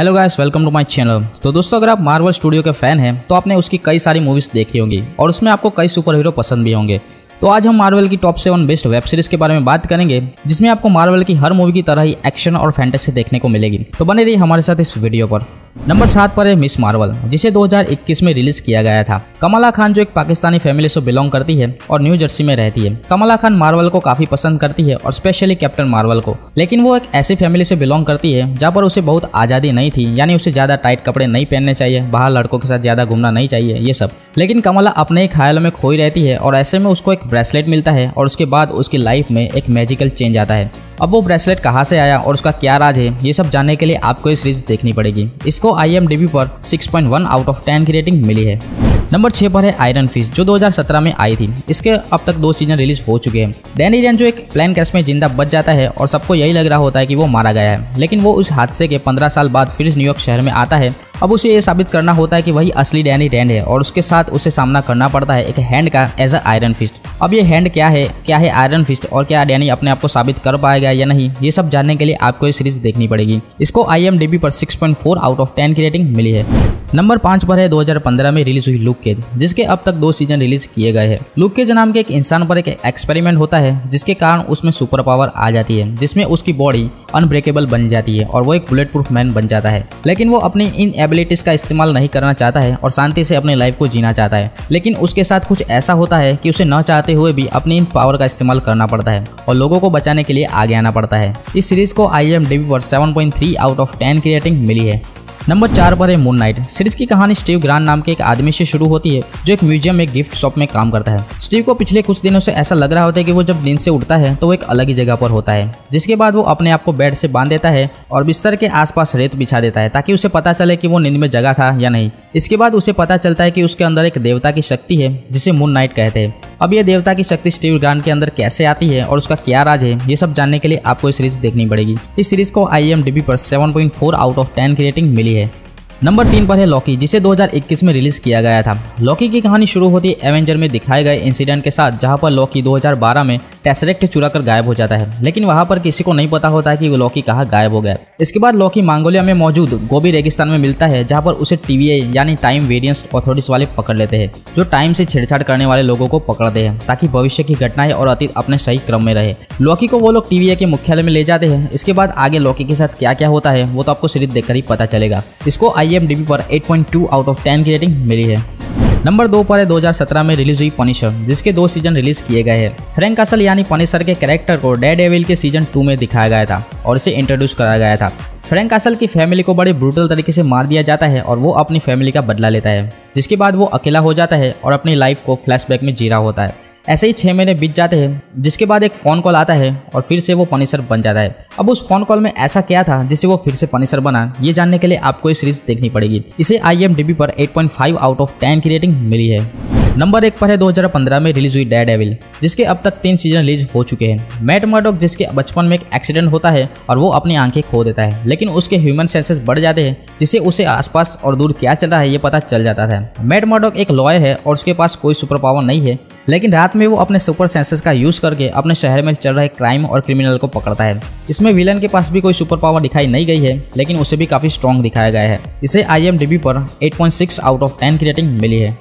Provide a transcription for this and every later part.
Hello guys, welcome to my channel. तो दोस्तों, अगर आप मार्वल स्टूडियो के फैन हैं तो आपने उसकी कई सारी मूवीज देखी होंगी और उसमें आपको कई सुपर हीरो पसंद भी होंगे। तो आज हम मार्वल की टॉप 7 बेस्ट वेब सीरीज के बारे में बात करेंगे, जिसमें आपको मार्वल की हर मूवी की तरह ही एक्शन और फैंटेसी देखने को मिलेगी। तो बने रहिए हमारे साथ इस वीडियो पर। नंबर 7 पर है मिस मार्वल, जिसे 2021 में रिलीज किया गया था। कमला खान जो एक पाकिस्तानी फैमिली से बिलोंग करती है और न्यू जर्सी में रहती है। कमला खान मार्वल को काफी पसंद करती है और स्पेशली कैप्टन मार्वल को, लेकिन वो एक ऐसी फैमिली से बिलोंग करती है जहाँ पर उसे बहुत आज़ादी नहीं थी, यानी उसे ज्यादा टाइट कपड़े नहीं पहनने चाहिए, बाहर लड़कों के साथ ज्यादा घूमना नहीं चाहिए, ये सब। लेकिन कमला अपने ही ख्यालों में खोई रहती है और ऐसे में उसको एक ब्रेसलेट मिलता है और उसके बाद उसकी लाइफ में एक मैजिकल चेंज आता है। अब वो ब्रेसलेट कहाँ से आया और उसका क्या राज है, ये सब जानने के लिए आपको ये सीरीज देखनी पड़ेगी। इसको IMDb पर 6.1 आउट ऑफ 10 की रेटिंग मिली है। नंबर 6 पर है आयरन फिस्ट, जो 2017 में आई थी। इसके अब तक 2 सीजन रिलीज हो चुके हैं। डैनी रैन जो एक प्लेन क्रैश में जिंदा बच जाता है और सबको यही लग रहा होता है कि वो मारा गया है, लेकिन वो उस हादसे के 15 साल बाद फिर न्यूयॉर्क शहर में आता है। अब उसे ये साबित करना होता है कि वही असली डैनी रैन है और उसके साथ उसे सामना करना पड़ता है एक हैंड का एज अ आयरन फिस्ट। अब ये हैंड क्या है आयरन फिस्ट और क्या डैनी अपने आप को साबित कर पाएगा या नहीं, ये सब जानने के लिए आपको ये सीरीज देखनी पड़ेगी। इसको IMDb पर 6.4 आउट ऑफ 10 की रेटिंग मिली है। नंबर 5 पर है 2015 में रिलीज हुई लुक केज, जिसके अब तक 2 सीजन रिलीज किए गए हैं। लुक केज नाम के एक इंसान पर एक एक्सपेरिमेंट होता है, जिसके कारण उसमें सुपर पावर आ जाती है, जिसमें उसकी बॉडी अनब्रेकेबल बन जाती है और वो एक बुलेट प्रूफ मैन बन जाता है। लेकिन वो अपनी इन एबिलिटीज का इस्तेमाल नहीं करना चाहता है और शांति से अपनी लाइफ को जीना चाहता है। लेकिन उसके साथ कुछ ऐसा होता है कि उसे न चाहते हुए भी अपनी इन पावर का इस्तेमाल करना पड़ता है और लोगों को बचाने के लिए आगे आना पड़ता है। इस सीरीज को IMDb पर 7.3 आउट ऑफ 10 की रेटिंग मिली है। नंबर 4 पर है मून नाइट। सीरीज की कहानी स्टीव ग्रांट नाम के एक आदमी से शुरू होती है, जो एक म्यूजियम में गिफ्ट शॉप में काम करता है। स्टीव को पिछले कुछ दिनों से ऐसा लग रहा होता है कि वो जब नींद से उठता है तो वो एक अलग ही जगह पर होता है, जिसके बाद वो अपने आप को बेड से बांध देता है और बिस्तर के आसपास रेत बिछा देता है ताकि उसे पता चले कि वो नींद में जगा था या नहीं। इसके बाद उसे पता चलता है कि उसके अंदर एक देवता की शक्ति है, जिसे मून नाइट कहते हैं। अब ये देवता की शक्ति स्टीव ग्रांट के अंदर कैसे आती है और उसका क्या राज है, ये सब जानने के लिए आपको इस सीरीज देखनी पड़ेगी। इस सीरीज को IMDb पर 7.4 आउट ऑफ 10 की रेटिंग मिली है। नंबर 3 पर है लॉकी, जिसे 2021 में रिलीज किया गया था। लॉकी की कहानी शुरू होती है एवेंजर में दिखाए गए इंसिडेंट के साथ, जहां पर लॉकी 2012 में टेसरेक्ट चुरा कर गायब हो जाता है, लेकिन वहां पर किसी को नहीं पता होता है कि वो लॉकी कहाँ गायब हो गया। इसके बाद लॉकी मंगोलिया में मौजूद गोबी रेगिस्तान में मिलता है, जहां पर उसे TVA यानी टाइम वेरिएंस अथॉरिटीज वाले पकड़ लेते हैं, जो टाइम से छेड़छाड़ करने वाले लोगों को पकड़ते हैं ताकि भविष्य की घटनाएं और अतीत अपने सही क्रम में रहे। लॉकी को वो लोग TVA के मुख्यालय में ले जाते हैं। इसके बाद आगे लॉकी के साथ क्या क्या होता है वो तो आपको सीरीज देखकर ही पता चलेगा। इसको IMDb पर 8.2 आउट ऑफ 10 की रेटिंग मिली है। नंबर 2 पर है 2017 में रिलीज हुई पनिशर, जिसके 2 सीजन रिलीज किए गए हैं। फ्रैंक कासल यानी पनिशर के कैरेक्टर को डेयरडेविल के सीजन 2 में दिखाया गया था और इसे इंट्रोड्यूस कराया गया था। फ्रैंक कासल की फैमिली को बड़े ब्रूटल तरीके से मार दिया जाता है और वो अपनी फैमिली का बदला लेता है, जिसके बाद वो अकेला हो जाता है और अपनी लाइफ को फ्लैशबैक में जी रहा होता है। ऐसे ही 6 महीने बीत जाते हैं, जिसके बाद एक फ़ोन कॉल आता है और फिर से वो पनिशर बन जाता है। अब उस फ़ोन कॉल में ऐसा क्या था जिससे वो फिर से पनिशर बना, ये जानने के लिए आपको ये सीरीज देखनी पड़ेगी। इसे IMDb पर 8.5 आउट ऑफ 10 की रेटिंग मिली है। नंबर 1 पर है 2015 में रिलीज हुई डेयरडेविल, जिसके अब तक 3 सीजन रिलीज हो चुके हैं। मैट मर्डॉक जिसके बचपन में एक एक्सीडेंट होता है और वो अपनी आंखें खो देता है, लेकिन उसके ह्यूमन सेंसेस बढ़ जाते हैं, जिससे उसे आसपास और दूर क्या चल रहा है ये पता चल जाता है। मैट मर्डॉक एक लॉयर है और उसके पास कोई सुपर पावर नहीं है, लेकिन रात में वो अपने सुपर सेंसेस का यूज करके अपने शहर में चल रहे क्राइम और क्रिमिनल को पकड़ता है। इसमें विलन के पास भी कोई सुपर पावर दिखाई नहीं गई है, लेकिन उसे भी काफी स्ट्रॉन्ग दिखाया गया है। इसे IMDb पर 8.6 आउट ऑफ 10 की रेटिंग मिली है।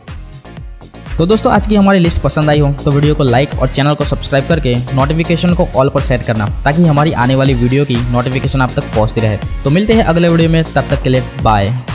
तो दोस्तों, आज की हमारी लिस्ट पसंद आई हो तो वीडियो को लाइक और चैनल को सब्सक्राइब करके नोटिफिकेशन को ऑल पर सेट करना, ताकि हमारी आने वाली वीडियो की नोटिफिकेशन आप तक पहुंचती रहे। तो मिलते हैं अगले वीडियो में, तब तक के लिए बाय।